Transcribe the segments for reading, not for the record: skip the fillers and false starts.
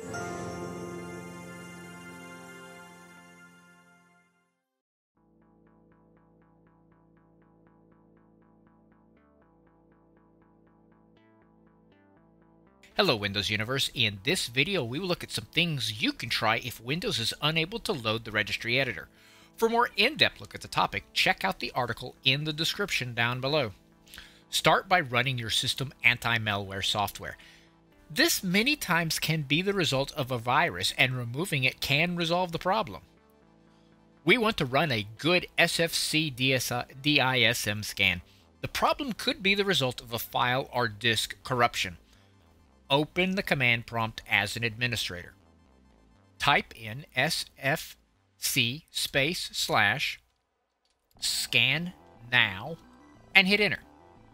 Hello Windows Universe. In this video we will look at some things you can try if Windows is unable to load the registry editor. For a more in-depth look at the topic, check out the article in the description down below. Start by running your system anti-malware software. This many times can be the result of a virus, and removing it can resolve the problem. We want to run a good SFC DISM scan. The problem could be the result of a file or disk corruption. Open the command prompt as an administrator. Type in sfc /scan now and hit enter.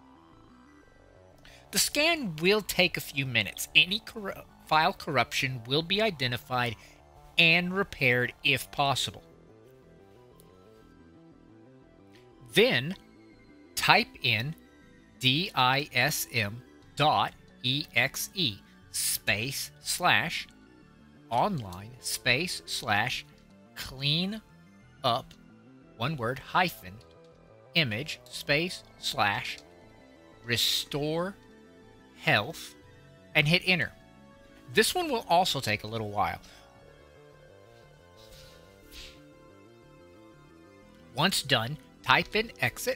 The scan will take a few minutes. Any file corruption will be identified and repaired if possible. Then type in DISM.exe /online/clean up -image /restore health and hit enter. This one will also take a little while. Once done, type in exit.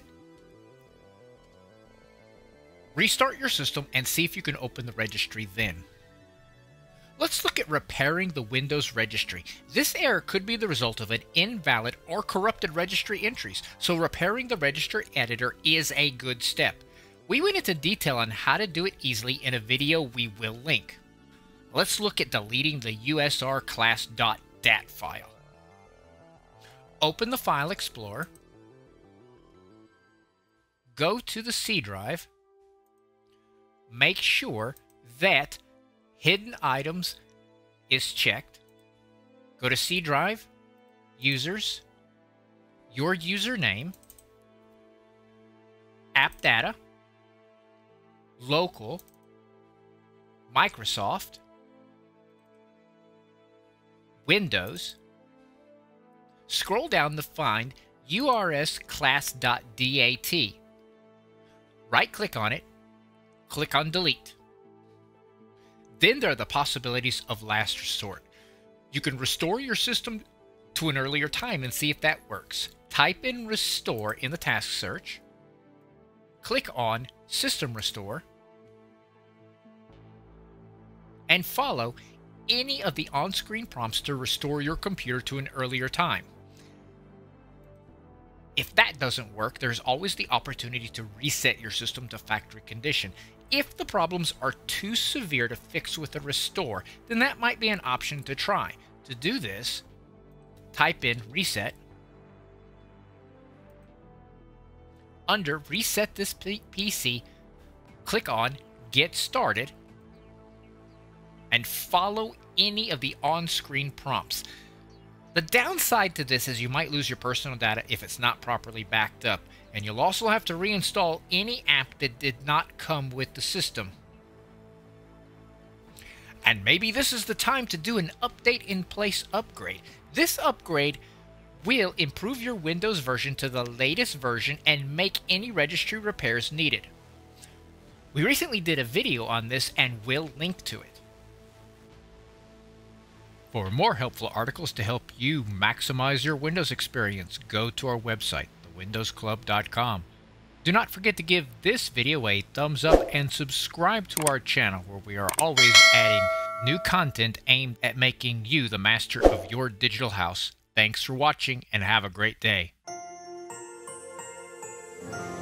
Restart your system and see if you can open the registry then. Let's look at repairing the Windows registry. This error could be the result of an invalid or corrupted registry entries, so repairing the registry editor is a good step. We went into detail on how to do it easily in a video we will link. Let's look at deleting the UsrClass.dat file. Open the File Explorer, go to the C drive, make sure that Hidden Items is checked. Go to C drive, Users, your username, App Data, Local, Microsoft, Windows. Scroll down to find UsrClass.dat. Right-click on it, click on Delete. Then there are the possibilities of last resort. You can restore your system to an earlier time and see if that works. Type in Restore in the task search, click on System Restore, and follow any of the on-screen prompts to restore your computer to an earlier time. If that doesn't work, there's always the opportunity to reset your system to factory condition. If the problems are too severe to fix with a restore, then that might be an option to try. To do this, type in Reset. Under Reset this PC, click on Get Started and follow any of the on-screen prompts. The downside to this is you might lose your personal data if it's not properly backed up, and you'll also have to reinstall any app that did not come with the system. And maybe this is the time to do an update in place upgrade. This upgrade will improve your Windows version to the latest version and make any registry repairs needed. We recently did a video on this and will link to it. For more helpful articles to help you maximize your Windows experience, go to our website, thewindowsclub.com. Do not forget to give this video a thumbs up and subscribe to our channel, where we are always adding new content aimed at making you the master of your digital house. Thanks for watching and have a great day.